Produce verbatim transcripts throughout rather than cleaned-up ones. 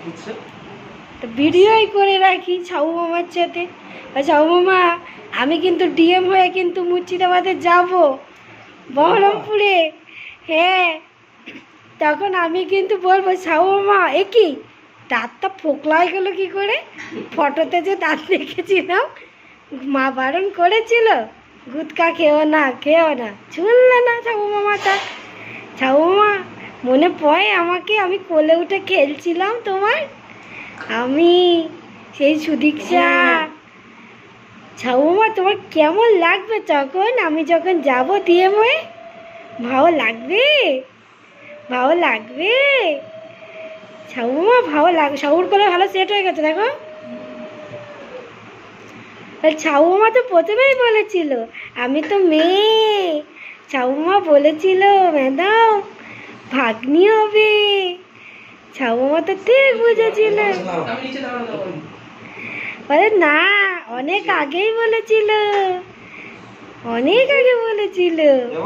তো ভিডিওই করে রাখি ছাউ মামার সাথে। ছাউ মামা আমি কিন্তু ডিএম হয়ে কিন্তু মুর্শিদাবাদে যাব, বহরমপুরে। হ্যাঁ, তখন আমি কিন্তু বলবো ছাউ মামা এ কি দাঁতটা ফোকলা হয়ে গেলো কী করে? ফটোতে যে দাঁত দেখেছিলাম, মা বারণ করেছিল গুটকা খেও না খেও না, শুনলে না ছাউ মামাটা। ছাউ মামা মনে পড়ে আমাকে, আমি কোলে উঠে খেলছিলাম তোমার, আমি সেই সুদীক্ষা। ছাউ মামা তোমার কেমন লাগবে তখন আমি যখন যাবো ডিএম হয়ে? ভালো লাগবে, ভালো লাগবে ছাউ মামা, ভালো লাগবে। ছাউর কোলে ভালো সেট হয়ে গেছে দেখো। ছাউ মামা তো প্রথমেই বলেছিল আমি তো মেয়ে। ছাউ মামা বলেছিল ম্যাডাম ভাগ্নি হবে। ছাউ মামা তো ঠিক বুঝেছিল। বলে না, অনেক আগেই বলেছিল, অনেক আগে বলেছিল।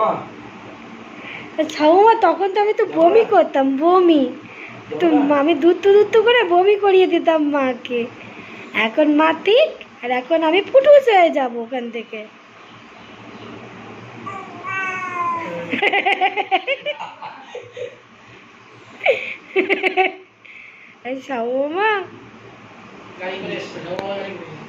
ছাউ মামা তখন তো আমি তো বমি করতাম, বমি তো আমি দুধ দুধ করে বমি করিয়ে দিতাম মাকে। এখন মা ঠিক, আর এখন আমি ফুটুস হয়ে যাবো ওখান থেকে। ছাউ মামা